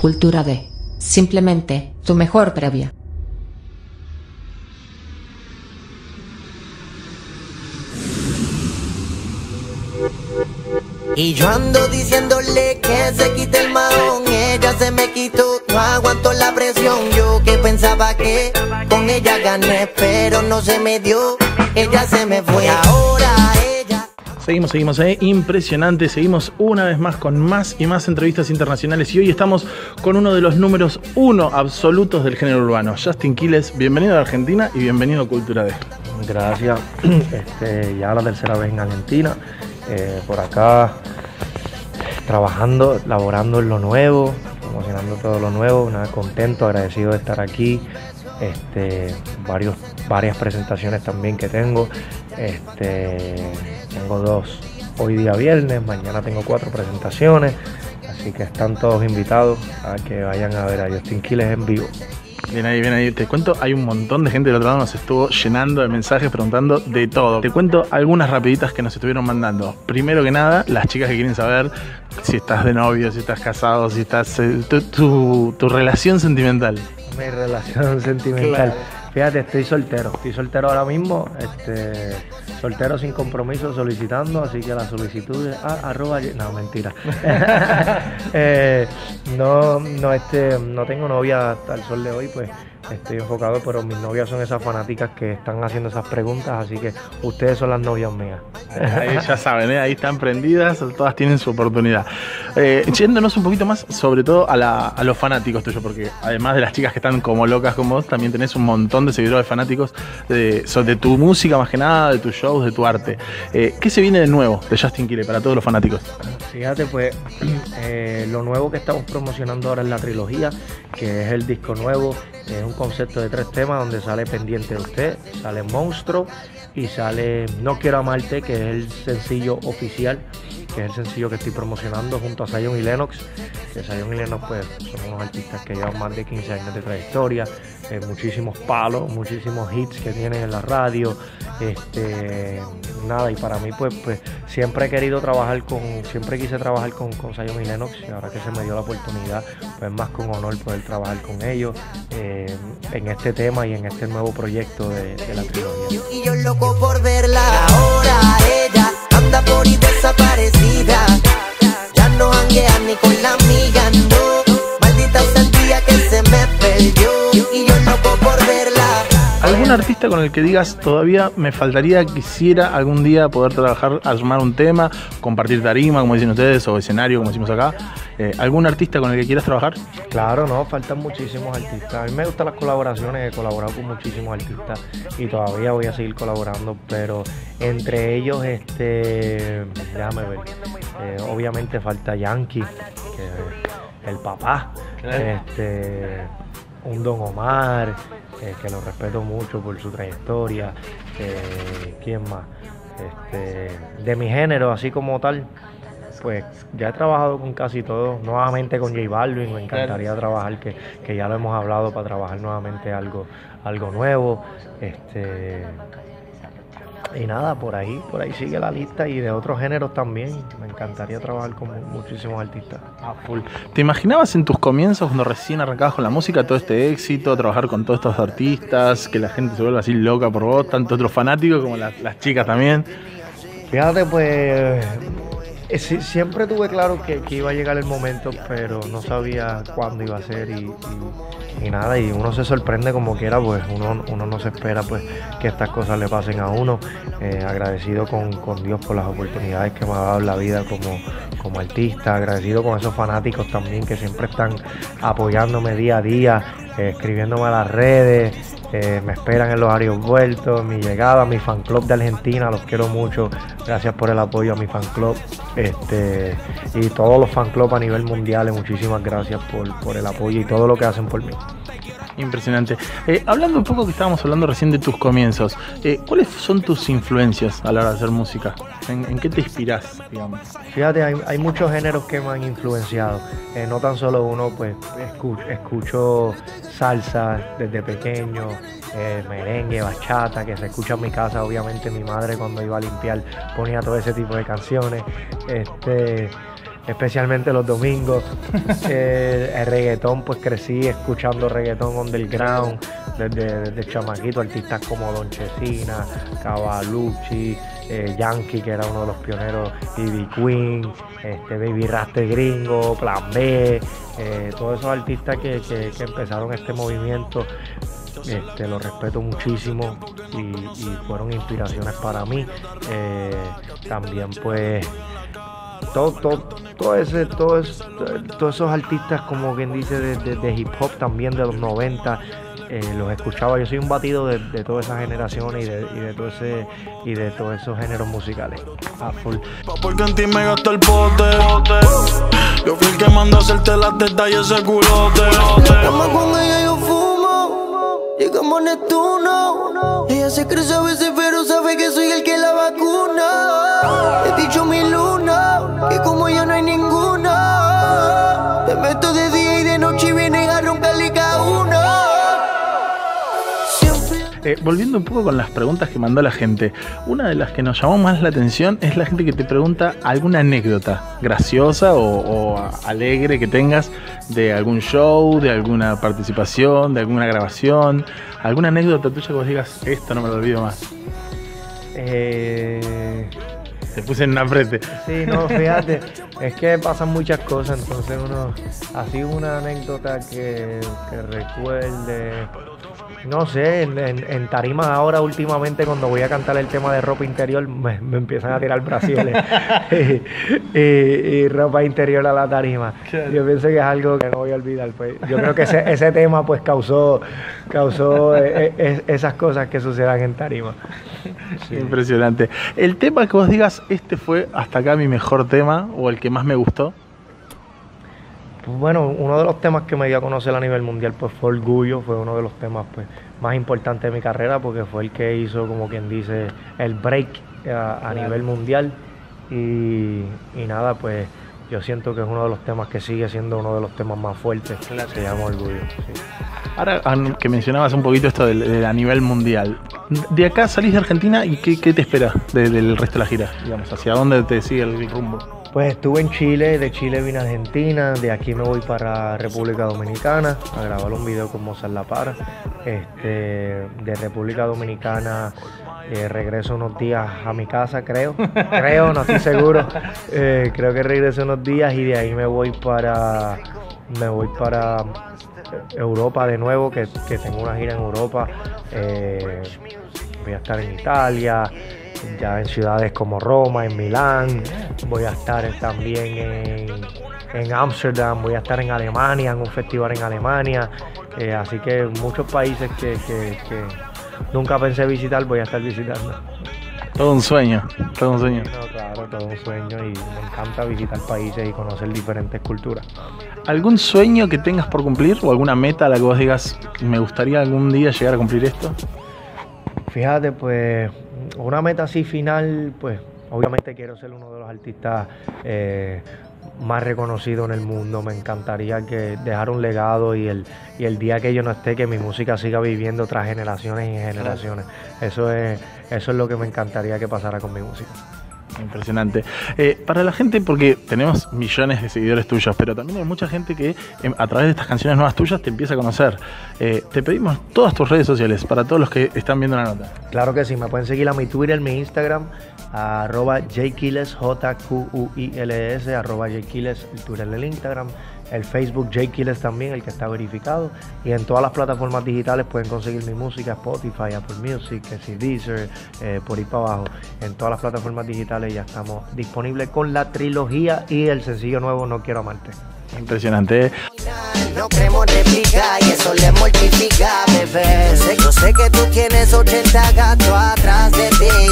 Cultura D. Simplemente, tu mejor previa. Y yo ando diciéndole que se quite el mahón, ella se me quitó, no aguanto la presión. Yo que pensaba que con ella gané, pero no se me dio, ella se me fue, ahora ella... Seguimos, impresionante, seguimos una vez más con más y más entrevistas internacionales y hoy estamos con uno de los números 1 absolutos del género urbano, Justin Quiles. Bienvenido a Argentina y bienvenido a Cultura D. Gracias, ya la tercera vez en Argentina, por acá trabajando, laborando en lo nuevo, promocionando todo lo nuevo, nada, contento, agradecido de estar aquí, varias presentaciones también que tengo, tengo 2 hoy día viernes, mañana tengo 4 presentaciones, así que están todos invitados a que vayan a ver a Justin Quiles en vivo. Bien ahí, te cuento, hay un montón de gente del otro lado, nos estuvo llenando de mensajes preguntando de todo. Te cuento algunas rapiditas que nos estuvieron mandando. Primero que nada, las chicas que quieren saber si estás de novio, si estás casado, si estás... tu relación sentimental. Mi relación sentimental. Claro. Fíjate, estoy soltero ahora mismo, soltero sin compromiso, solicitando, así que la solicitud es no, mentira. No tengo novia hasta el sol de hoy, pues estoy enfocado, pero mis novias son esas fanáticas que están haciendo esas preguntas, así que ustedes son las novias mías. Ahí ya saben, ahí están prendidas, todas tienen su oportunidad. Yéndonos un poquito más, sobre todo a los fanáticos tuyos, porque además de las chicas que están como locas como vos, también tenés un montón de seguidores fanáticos de tu música más que nada, de tus shows, de tu arte. ¿Qué se viene de nuevo de Justin Quiles para todos los fanáticos? Fíjate, pues lo nuevo que estamos promocionando ahora es la trilogía, que es el disco nuevo, es un concepto de 3 temas donde sale Pendiente de Usted, sale Monstruo y sale No Quiero Amarte, que es el sencillo oficial, que es el sencillo que estoy promocionando junto a Zion y Lennox, que Zion y Lennox pues son unos artistas que llevan más de 15 años de trayectoria, muchísimos palos, muchísimos hits que tienen en la radio, nada, y para mí pues siempre quise trabajar con Zion y Lennox, y ahora que se me dio la oportunidad, pues más con honor poder trabajar con ellos en este tema y en este nuevo proyecto de la trilogía. Y yo loco por verla, ahora ella anda por ahí desaparecida, ya no janguea ni con la amiga, no, maldita sea el día que se me perdió, y yo loco por verla. ¿Algún artista con el que digas todavía me faltaría, quisiera algún día poder trabajar, armar un tema, compartir tarima, como dicen ustedes, o escenario, como decimos acá? ¿Algún artista con el que quieras trabajar? Claro, no, faltan muchísimos artistas. A mí me gustan las colaboraciones, he colaborado con muchísimos artistas y todavía voy a seguir colaborando, pero entre ellos, déjame ver, obviamente falta Yankee, que el papá, claro. Un Don Omar, que lo respeto mucho por su trayectoria, ¿quién más? De mi género, así como tal, pues ya he trabajado con casi todos, nuevamente con J Balvin, me encantaría trabajar, que ya lo hemos hablado, para trabajar nuevamente algo nuevo, y nada, por ahí sigue la lista, y de otros géneros también, me encantaría trabajar con muchísimos artistas. ¿Te imaginabas en tus comienzos, cuando recién arrancabas con la música, todo este éxito, trabajar con todos estos artistas, que la gente se vuelva así loca por vos, tanto otros fanáticos como las chicas también? Fíjate, pues... siempre tuve claro que iba a llegar el momento, pero no sabía cuándo iba a ser y nada, y uno se sorprende como quiera, pues uno no se espera pues que estas cosas le pasen a uno. Agradecido con Dios por las oportunidades que me ha dado en la vida como artista, agradecido con esos fanáticos también que siempre están apoyándome día a día, escribiéndome a las redes, me esperan en los aeropuertos, mi llegada, mi fan club de Argentina, los quiero mucho, gracias por el apoyo a mi fan club, y todos los fan club a nivel mundial, muchísimas gracias por el apoyo y todo lo que hacen por mí. Impresionante. Hablando un poco, que estábamos hablando recién de tus comienzos, ¿cuáles son tus influencias a la hora de hacer música? ¿En qué te inspirás, digamos? Fíjate, hay muchos géneros que me han influenciado, no tan solo uno, pues escucho salsa desde pequeño, merengue, bachata, que se escucha en mi casa. Obviamente mi madre, cuando iba a limpiar, ponía todo ese tipo de canciones. especialmente los domingos. El reggaetón, pues crecí escuchando reggaetón underground desde chamaquito, artistas como Don Chesina, Cavalucci, Yankee, que era uno de los pioneros, Ivy Queen, Baby Rasta Gringo, Plan B, todos esos artistas que empezaron este movimiento. Los respeto muchísimo y fueron inspiraciones para mí. También pues todos esos artistas, como quien dice, de hip hop también de los 90, los escuchaba. Yo soy un batido de todas esas generaciones y de todos esos géneros musicales. Full. Porque en ti me gasta el pote. Yo fui el que mandó hacerte las tetas y ese culote. Estamos con ella, yo fumo, llegamos Neptuno. Ella se crece a veces, pero sabe que soy el que la vacuna. He dicho mi luna, que como ella no hay ninguna. Te meto de día y de noche y vienen a romperle cada una. Volviendo un poco con las preguntas que mandó la gente, una de las que nos llamó más la atención es la gente que te pregunta alguna anécdota graciosa o alegre que tengas de algún show, de alguna participación, de alguna grabación, alguna anécdota tuya que vos digas, esto no me lo olvido más. Te puse en un aprete. Sí, no, fíjate, es que pasan muchas cosas, entonces uno, así una anécdota que recuerde. No sé, en tarimas ahora últimamente cuando voy a cantar el tema de ropa interior me empiezan a tirar brasieles y ropa interior a la tarima. Yo pienso que es algo que no voy a olvidar. Pues. Yo creo que ese tema pues causó esas cosas que sucedan en tarima. Sí. Impresionante. El tema que vos digas, este fue hasta acá mi mejor tema o el que más me gustó. Bueno, uno de los temas que me dio a conocer a nivel mundial pues fue Orgullo, fue uno de los temas pues más importantes de mi carrera porque fue el que hizo, como quien dice, el break a nivel mundial y nada, pues yo siento que es uno de los temas que sigue siendo uno de los temas más fuertes, se llama Orgullo. Sí. Ahora que mencionabas un poquito esto de a nivel mundial, de acá salís de Argentina y ¿qué te espera del resto de la gira? Digamos, ¿hacia dónde te sigue el rumbo? Pues estuve en Chile, de Chile vine a Argentina, de aquí me voy para República Dominicana a grabar un video con Mozart La Para. De República Dominicana regreso unos días a mi casa, creo, no estoy seguro. Creo que regreso unos días y de ahí me voy para Europa de nuevo, que tengo una gira en Europa. Voy a estar en Italia, ya en ciudades como Roma, en Milán, voy a estar también en Ámsterdam, voy a estar en Alemania, en un festival en Alemania, así que muchos países que nunca pensé visitar, voy a estar visitando. Todo un sueño, todo un sueño. No, claro, todo un sueño y me encanta visitar países y conocer diferentes culturas. ¿Algún sueño que tengas por cumplir o alguna meta a la que vos digas, me gustaría algún día llegar a cumplir esto? Fíjate, pues una meta así final, pues obviamente quiero ser uno de los artistas más reconocidos en el mundo. Me encantaría dejar un legado y el día que yo no esté, que mi música siga viviendo tras generaciones y generaciones. Eso es lo que me encantaría que pasara con mi música. Impresionante. Para la gente, porque tenemos millones de seguidores tuyos, pero también hay mucha gente que a través de estas canciones nuevas tuyas te empieza a conocer. Te pedimos todas tus redes sociales para todos los que están viendo la nota. Claro que sí, me pueden seguir a mi Twitter, mi Instagram, @jquiles, JQUILS, @jquiles, el Twitter del Instagram, el Facebook Jquiles también, el que está verificado, y en todas las plataformas digitales pueden conseguir mi música, Spotify, Apple Music, Deezer, por ahí para abajo. En todas las plataformas digitales ya estamos disponibles con la trilogía y el sencillo nuevo No Quiero Amarte. Impresionante. No queremos replicar y eso le mortifica, bebé. Yo sé que tú tienes 80 gatos atrás de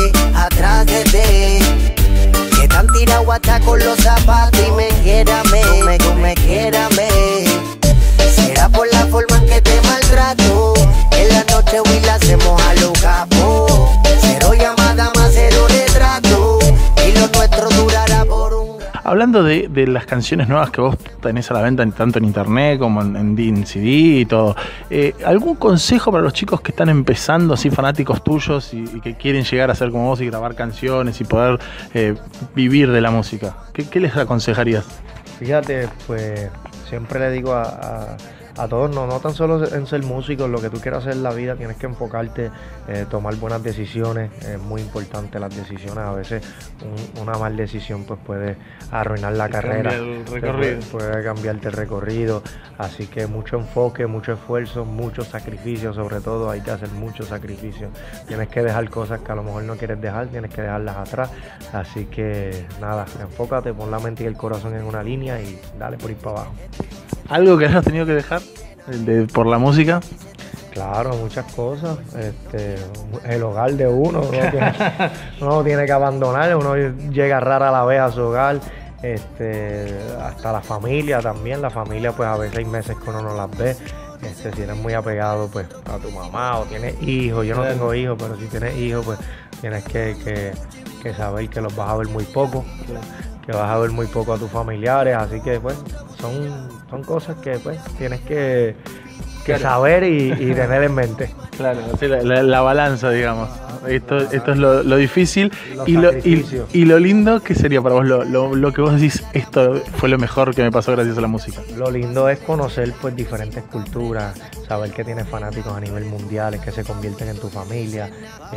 ti, que están tirados hasta con los zapatos y me quiérame. Será por la forma en que te maltrato. En la noche hoy la hacemos a lo capo. Cero llamada más cero retrato y lo nuestro durará por un... Hablando hablando de las canciones nuevas que vos tenés a la venta tanto en internet como en CD y todo, ¿algún consejo para los chicos que están empezando, así fanáticos tuyos y que quieren llegar a ser como vos y grabar canciones y poder vivir de la música? ¿Qué les aconsejarías? Fíjate, pues siempre le digo a todos, no tan solo en ser músico, lo que tú quieras hacer en la vida, tienes que enfocarte, tomar buenas decisiones, es muy importante las decisiones, a veces una mal decisión pues puede arruinar la carrera, el recorrido. Puede cambiarte el recorrido, así que mucho enfoque, mucho esfuerzo, mucho sacrificio, sobre todo hay que hacer mucho sacrificio, tienes que dejar cosas que a lo mejor no quieres dejar, tienes que dejarlas atrás, así que nada, enfócate, pon la mente y el corazón en una línea y dale por ir para abajo. ¿Algo que hayas tenido que dejar por la música? Claro, muchas cosas. El hogar de uno uno tiene que abandonar, uno llega rara a la vez a su hogar. Hasta la familia también. La familia, pues a veces hay meses que uno no las ve. Si eres muy apegado pues a tu mamá o tienes hijos. Yo no tengo hijos, pero si tienes hijos, pues tienes que saber que los vas a ver muy poco. Que vas a ver muy poco a tus familiares. Así que pues son cosas que pues tienes que saber y tener en mente. Claro, así la balanza, digamos. Esto es lo difícil y lo lindo que sería para vos, lo que vos decís, esto fue lo mejor que me pasó gracias a la música. Lo lindo es conocer pues diferentes culturas, saber que tienes fanáticos a nivel mundial, que se convierten en tu familia,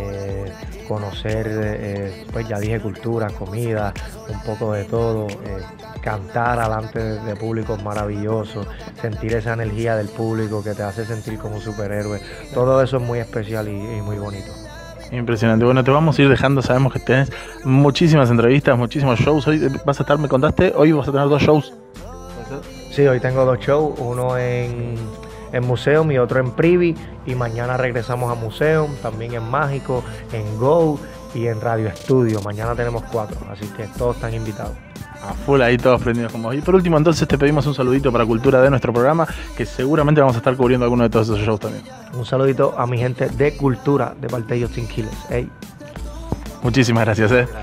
conocer, pues ya dije, cultura, comida, un poco de todo, cantar delante de públicos maravillosos, sentir esa energía del público que te hace sentir como un superhéroe. Todo eso es muy especial y muy bonito. Impresionante. Bueno, te vamos a ir dejando. Sabemos que tenés muchísimas entrevistas, muchísimos shows. Hoy vas a estar, me contaste, hoy vas a tener 2 shows. Sí, hoy tengo 2 shows, uno en Museum y otro en Privy, y mañana regresamos a Museum, también en Mágico, en Go y en Radio Estudio. Mañana tenemos 4, así que todos están invitados. A full ahí, todos prendidos como vos. Y por último, entonces, te pedimos un saludito para Cultura de nuestro programa, que seguramente vamos a estar cubriendo alguno de todos esos shows también. Un saludito a mi gente de Cultura, de parte de Justin Quiles. Hey. Muchísimas gracias. Gracias.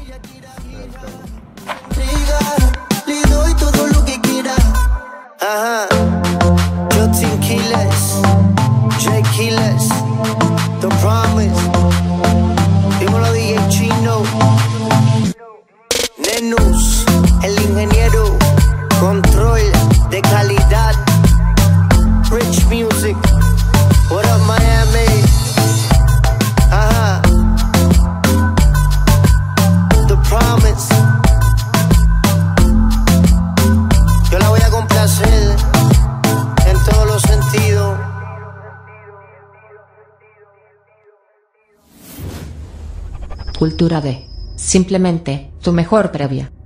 Le doy todo lo que quiera. Ajá. Justin Quiles, Jay Quiles, The Promise. Dímelo, DJ Chino. Nenus, el ingeniero, control de calidad, Rich Music, what up Miami, ajá, The Promise, yo la voy a complacer en todos los sentidos. Cultura D. Simplemente, tu mejor previa.